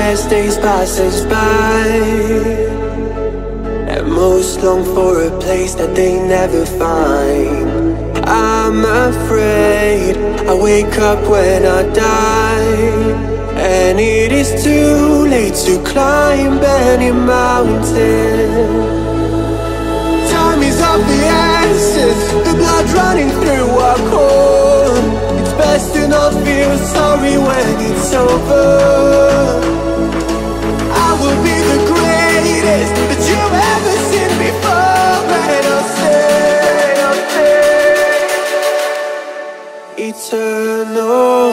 as days pass us by, and most long for a place that they never find. I'm afraid I wake up when I die, and it is too late to climb any mountain. Time is of the essence, the blood running through our core. It's best to not feel sorry when it's over. I will be the greatest that you've ever seen before, and I'll stay eternal.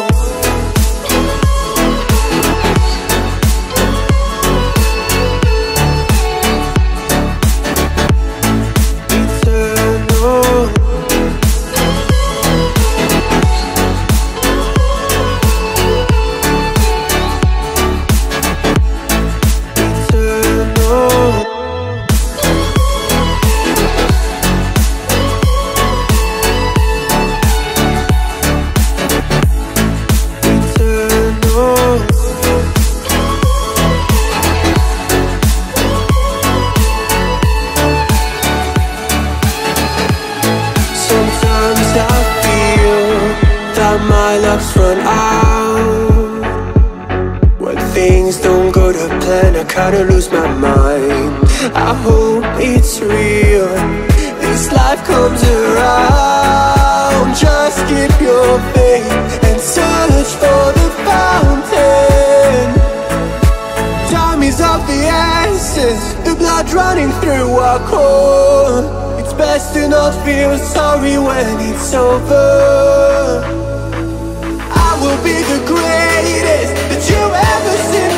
My luck's run out. When things don't go to plan, I kinda lose my mind. I hope it's real, this life comes around. Just keep your faith and search for the fountain. Time is of the essence, the blood running through our core. It's best to not feel sorry when it's over. Will be the greatest that you've ever seen